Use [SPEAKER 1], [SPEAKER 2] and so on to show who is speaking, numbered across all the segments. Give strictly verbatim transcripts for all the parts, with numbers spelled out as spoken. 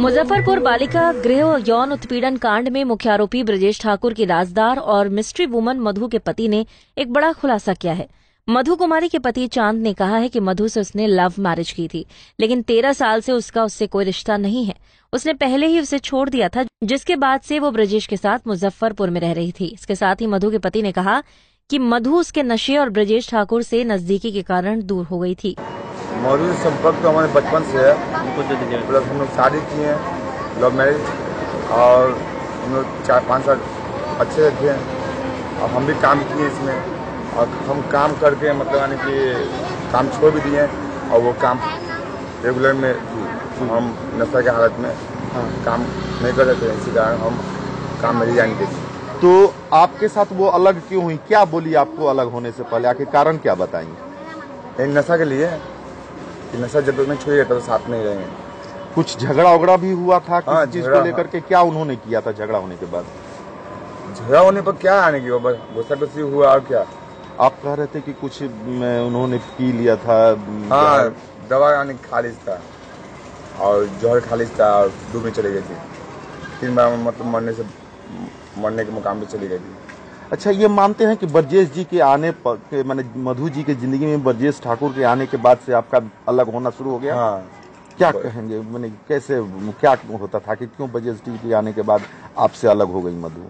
[SPEAKER 1] मुजफ्फरपुर बालिका गृह यौन उत्पीड़न कांड में मुख्य आरोपी ब्रजेश ठाकुर की राजदार और मिस्ट्री वुमन मधु के पति ने एक बड़ा खुलासा किया है। मधु कुमारी के पति चांद ने कहा है कि मधु से उसने लव मैरिज की थी, लेकिन तेरह साल से उसका उससे कोई रिश्ता नहीं है। उसने पहले ही उसे छोड़ दिया था, जिसके बाद से वो ब्रजेश के साथ मुजफ्फरपुर में रह रही थी। इसके साथ ही मधु के पति ने कहा कि मधु उसके नशे और ब्रजेश ठाकुर से नजदीकी के कारण दूर हो गई थी।
[SPEAKER 2] मधु से संपर्क तो हमारे बचपन से है, प्लस हम लोग शादी किए हैं, लव मैरिज, और हम लोग चार पाँच साल अच्छे थे और हम भी काम किए इसमें, और हम काम करके मतलब यानी कि काम छोड़ भी दिए और वो काम रेगुलर में हम नशा के हालत में हाँ। काम नहीं कर रहे थे, इसी कारण हम काम में रिजाइन दे दिए।
[SPEAKER 3] तो आपके साथ वो अलग क्यों हुई? क्या बोली आपको अलग होने से पहले? आखिर कारण क्या बताएंगे?
[SPEAKER 2] नशा के लिए कि नशा जब तक नहीं छोड़िए तब साथ नहीं रहेंगे।
[SPEAKER 3] कुछ झगड़ा उगड़ा भी हुआ था किसी
[SPEAKER 2] हाँ,
[SPEAKER 3] चीज को लेकर के? क्या उन्होंने किया था झगड़ा होने के बाद?
[SPEAKER 2] झगड़ा होने पर क्या आने की, बस गुस्सा गुस्सी हुआ और क्या।
[SPEAKER 3] आप कह रहे थे कि कुछ उन्होंने पी लिया था।
[SPEAKER 2] हाँ, दवा यानी खालिज था और जहर खालिज था और डूबने चली गई थी। तीन बार मतलब मरने से मरने के मुकाम पे चली गई थी।
[SPEAKER 3] अच्छा, ये मानते हैं कि ब्रजेश जी के आने पर, माने मधु जी के जिंदगी में ब्रजेश ठाकुर के आने के बाद से आपका अलग होना शुरू हो गया?
[SPEAKER 2] हाँ।
[SPEAKER 3] क्या कहेंगे, माने कैसे क्या होता था कि क्यों ब्रजेश जी के आने के बाद आपसे अलग हो गई मधु?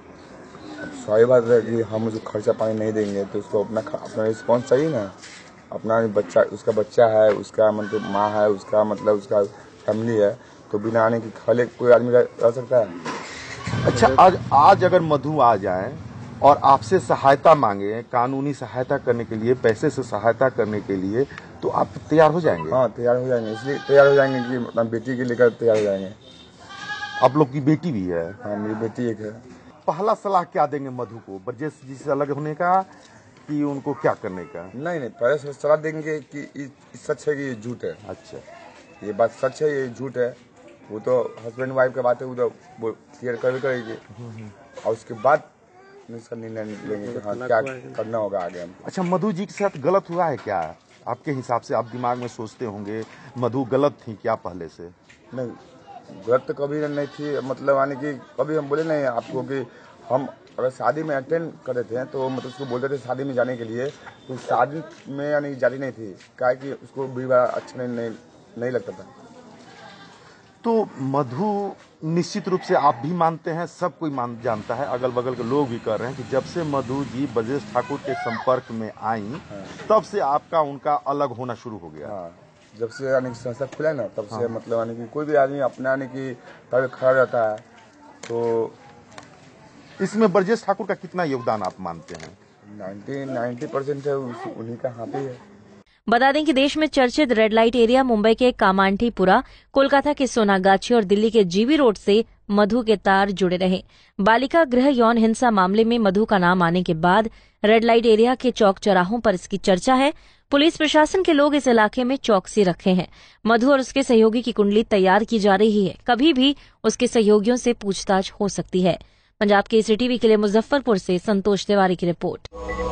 [SPEAKER 2] सही बात है कि हम उसको खर्चा पानी नहीं देंगे तो उसको अपना अपना रिस्पॉन्स चाहिए ना। अपना बच्चा, उसका बच्चा है, उसका मतलब माँ है, उसका मतलब उसका फैमिली है, तो बिना आने की खाले कोई आदमी रह सकता है?
[SPEAKER 3] अच्छा, आज आज अगर मधु आ जाए और आपसे सहायता मांगे, कानूनी सहायता करने के लिए, पैसे से सहायता करने के लिए, तो आप तैयार हो जाएंगे?
[SPEAKER 2] हाँ, तैयार हो जाएंगे। इसलिए तैयार हो जाएंगे कि अपना बेटी के लेकर तैयार हो जाएंगे।
[SPEAKER 3] आप लोग की बेटी भी है?
[SPEAKER 2] हाँ, मेरी बेटी एक है।
[SPEAKER 3] पहला सलाह क्या देंगे मधु को, ब्रजेश जी से अलग होने का कि उनको क्या करने का?
[SPEAKER 2] नहीं नहीं, पहले सलाह देंगे कि ये सच है कि ये झूठ है।
[SPEAKER 3] अच्छा, ये
[SPEAKER 2] बात सच है, ये झूठ है, वो तो हस्बैंड वाइफ की बात है, वो तो क्लियर कर करेगी और उसके बाद इसका निर्णय लेंगे कि हाँ क्या करना होगा आगे हम।
[SPEAKER 3] अच्छा, मधु जी के साथ गलत हुआ है क्या आपके हिसाब से? आप दिमाग में सोचते होंगे मधु गलत थी क्या पहले से?
[SPEAKER 2] नहीं, गलत तो कभी नहीं थी। मतलब यानी कि कभी हम बोले नहीं आपको कि हम अगर शादी में अटेंड कर रहे थे तो मतलब उसको बोलते थे शादी में जाने के लिए, तो शादी में यानी जाती नहीं थी, क्या कि उसको भी बड़ा अच्छा नहीं, नहीं नहीं लगता था।
[SPEAKER 3] तो मधु निश्चित रूप से आप भी मानते हैं, सब कोई मान जानता है, अगल बगल के लोग भी कह रहे हैं कि जब से मधु जी ब्रजेश ठाकुर के संपर्क में आई हाँ। तब से आपका उनका अलग होना शुरू हो गया।
[SPEAKER 2] हाँ, जब से यानी कि संस्था खुला ना तब से हाँ। मतलब यानी कि कोई भी आदमी अपने यानी कि तब खड़ा रहता है। तो
[SPEAKER 3] इसमें ब्रजेश ठाकुर का कितना योगदान आप मानते हैं?
[SPEAKER 2] नाइन्टी नाइन्टी परसेंट है उन्हीं का हाथ ही है।
[SPEAKER 1] बता दें कि देश में चर्चित रेड लाइट एरिया मुंबई के कामांठीपुरा, कोलकाता के सोनागाछी और दिल्ली के जीबी रोड से मधु के तार जुड़े रहे। बालिका गृह यौन हिंसा मामले में मधु का नाम आने के बाद रेड लाइट एरिया के चौक चौराहों पर इसकी चर्चा है। पुलिस प्रशासन के लोग इस इलाके में चौकसी रखे हैं। मधु और उसके सहयोगी की कुंडली तैयार की जा रही है, कभी भी उसके सहयोगियों से पूछताछ हो सकती है। पंजाब केसरी टीवी के लिए मुजफ्फरपुर से संतोष तिवारी की रिपोर्ट।